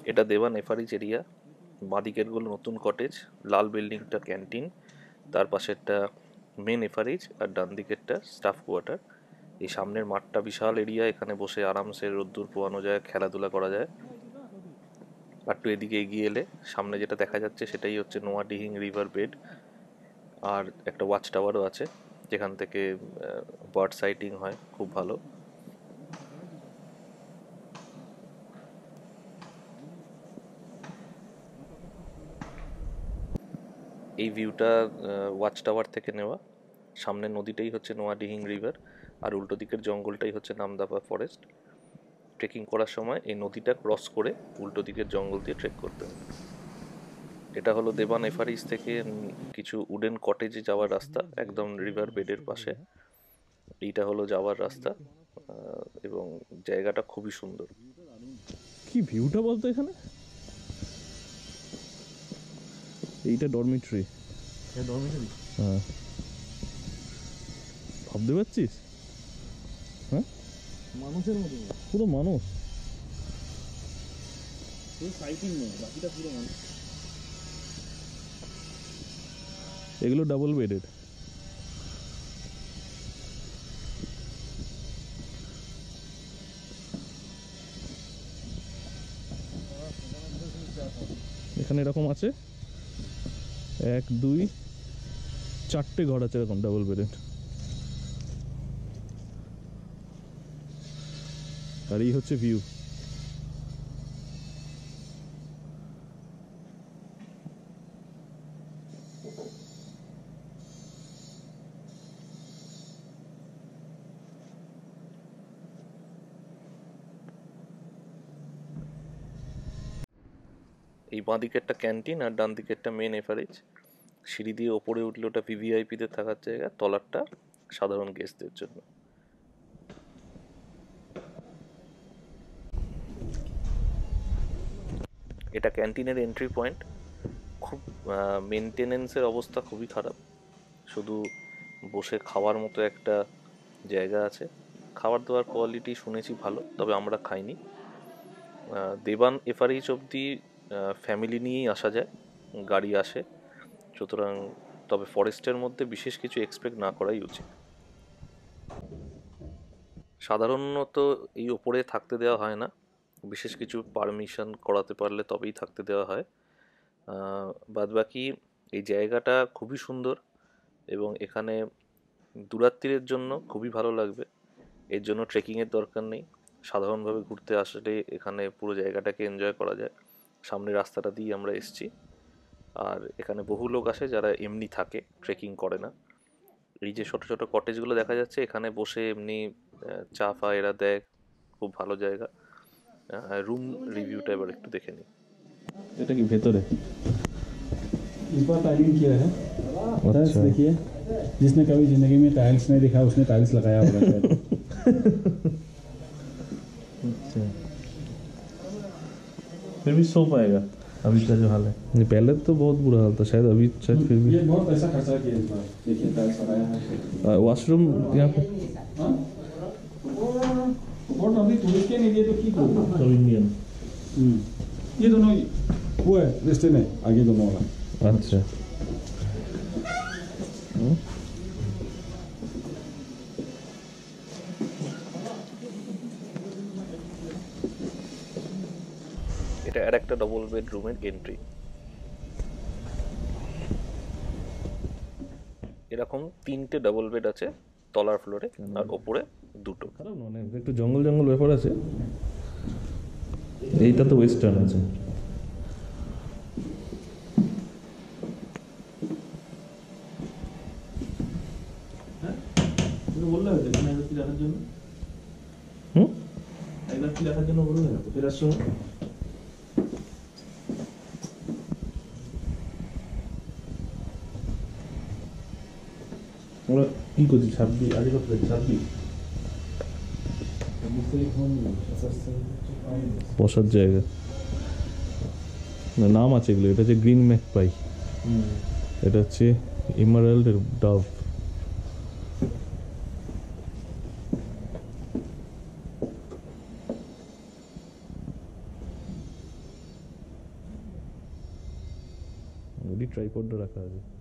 এটা দেবান এফআরিজ এরিয়া। বাঁদিকেরগুলো নতুন কটেজ, লাল বিল্ডিংটা ক্যান্টিন, তার পাশেরটা মেন এফআরিজ, আর ডান দিকেরটা স্টাফ কোয়ার্টার। এই সামনের মাঠটা বিশাল এরিয়া, এখানে বসে আরামসে রোদ্দুর পোয়ানো যায়, খেলাধুলা করা যায়। আর একটু এদিকে এগিয়ে এলে সামনে যেটা দেখা যাচ্ছে সেটাই হচ্ছে নোয়াডিহিং রিভার বেড। আর একটা ওয়াচ টাওয়ারও আছে যেখান থেকে বার্ড সাইটিং হয়, খুব ভালো। এই ভিউটা ওয়াচ টাওয়ার থেকে নেওয়া। সামনের নদীটাই হচ্ছে নোয়াডিহিং রিভার, আর উল্টো দিকের জঙ্গলটাই হচ্ছে নামদাফা ফরেস্ট। ট্রেকিং করার সময় এই নদীটা ক্রস করে উল্টো দিকের জঙ্গল দিয়ে ট্রেক করতে হবে। এটা হলো দেবান এফারিজ থেকে কিছু উডেন কটেজে যাওয়ার রাস্তা, একদম রিভার বেডের পাশে। এইটা হলো যাওয়ার রাস্তা, এবং জায়গাটা খুবই সুন্দর। কি ভিউটা বলতো এখানে? এইটা ডরমিটরি। হ্যাঁ, ভাবতে পারছিস? হ্যাঁ, মানুষের মতো পুরো মানুষ। পুরো সাইটিং নেই, বাকিটা পুরো মানুষ। এগুলো ডাবল বেডেড। এখানে এরকম আছে 1 2 4টে ঘর আছে এরকম ডাবল বেডেড। আর এই হচ্ছে ভিউ। এই বাঁ দিকেরটা ক্যান্টিন আর ডান দিকেরটা মেন এফারেজ। সিঁড়ি দিয়ে ওপরে উঠলে ওটা ভিভিআইপিদের থাকার জায়গা, তলারটা সাধারণ গেস্টদের জন্য। এটা ক্যান্টিনের এন্ট্রি পয়েন্ট। খুব মেনটেনেন্সের অবস্থা খুবই খারাপ, শুধু বসে খাওয়ার মতো একটা জায়গা আছে। খাবার দাবার কোয়ালিটি শুনেছি ভালো, তবে আমরা খাইনি। দেবান এফআরইচ অবধি ফ্যামিলি নিয়েই আসা যায়, গাড়ি আসে, সুতরাং তবে ফরেস্টের মধ্যে বিশেষ কিছু এক্সপেক্ট না করাই উচিত। সাধারণত এই ওপরে থাকতে দেওয়া হয় না, বিশেষ কিছু পারমিশন করাতে পারলে তবেই থাকতে দেওয়া হয়। বাদবাকি এই জায়গাটা খুবই সুন্দর, এবং এখানে দূরাত্মীরের জন্য খুবই ভালো লাগবে। এর জন্য ট্রেকিংয়ের দরকার নেই, সাধারণভাবে ঘুরতে আসলে এখানে পুরো জায়গাটাকে এনজয় করা যায়। সামনে রাস্তাটা দিয়ে আমরা এসছি, আর এখানে বহু লোক আসে যারা এমনি থাকে, ট্রেকিং করে না। এই যে ছোট ছোট কটেজগুলো দেখা যাচ্ছে, এখানে বসে এমনি চা ফা এরা দেয়, খুব ভালো জায়গা। রুম রিভিউটা এবার একটু দেখে নিই। এটা কি ভেতরে? इस बार टाइलिंग किया है। टाइल्स देखिए, जिसने कभी जिंदगी में टाइल्स नहीं देखा उसने टाइल्स लगाया होगा शायद। अच्छा, फिर भी सो पाएगा अभी का जो हाल है? नहीं, पहले तो बहुत बुरा हाल था, शायद अभी शायद फिर भी। ये बहुत पैसा खर्चा किया इस बार, देखिए टाइल्स लगाया है। वॉशरूम यहाँ पे बहुत अभी टूरिस्ट के नहीं दिए तो की करो। सब इंडियन। ये दोनों वो है रेस्टोरेंट है आगे दोनों वाला। अच्छा, এটা আর একটা ডবল বেডরুমের এন্ট্রি। এরকম 3টে ডাবল বেড আছে তলার ফ্লোরে, আর ওপরে 2টো। খারাপ না, মানে একটু জঙ্গল জঙ্গল ব্যাপার আছে। এইটা তো ওয়েস্টার্ন আছে। বললে হবে এখানে কি রাখার জন্য? একবার কি রাখার জন্য বললে না ফেরার সময়? আমরা কি করছি? 26 আগে কত? 26 বসার জায়গা না, নাম আছে এগুলো। এটা হচ্ছে গ্রিন ম্যাকপাই, এটা হচ্ছে ইমারাল্ড ডাভ। ওই ট্রাইপডটা রাখা আছে